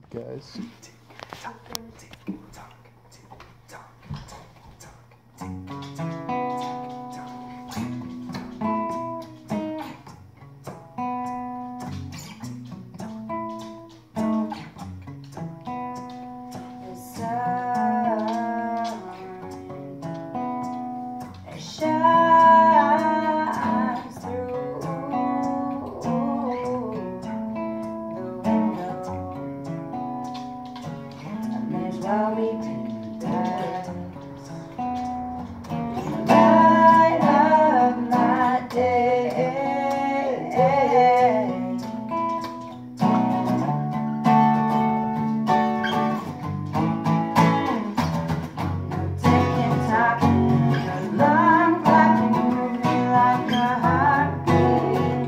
guys. While we take time, light of my day, no ticking, talking, no long clocking, moving like a heartbeat,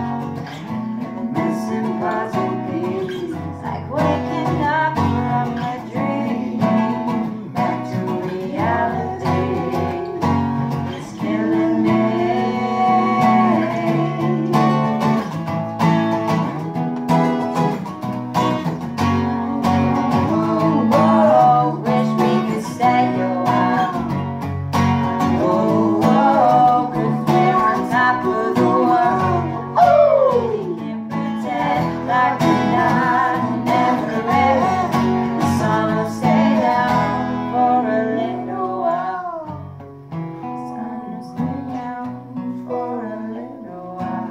missing puzzle pieces, like waking up from a dream. Back to reality, it's killing me. Whoa, whoa, wish we could stay a while. Whoa, whoa, 'cause we're on top of the world. Ooh, we can pretend like we're not, never ever. The sun will stay down for a little while. The sun will stay down for a little while.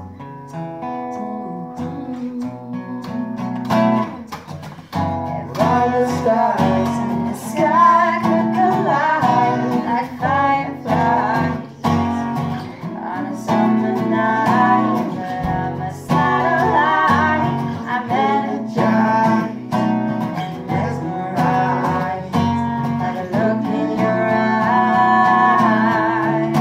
If all the stars in the sky could collide like fireflies on a summer night, but I'm a satellite. I'm energized and mesmerized by the look in your eyes.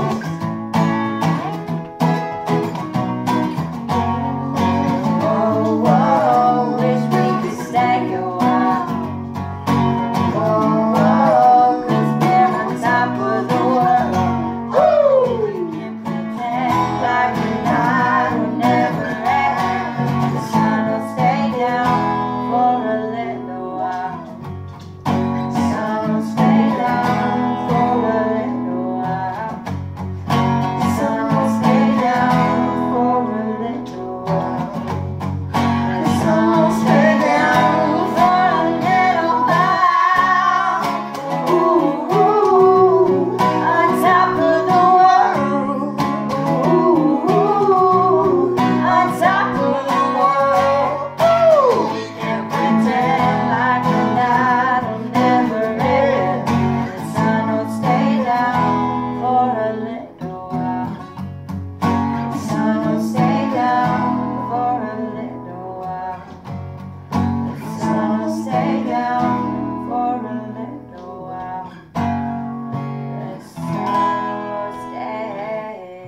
Whoa, whoa, wish we could stay a while. Whoa, whoa, 'cause we're on top of the world. Ooh, we can pretend like we're not, we're never ever. The sun will stay down for a little while. The sun will stay down for a little while. The sun will stay down for a little while. The sun will stay down for a little while. Ooh, ooh, on top of the world. Ooh, ooh, on top of the world. Ooh, we can pretend like we're not, we'll never end. The sun will stay down for a little while. The sun will stay down for a little while. The sun will stay down for a little while. The sun will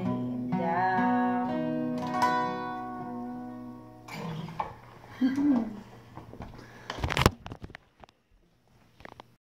stay down.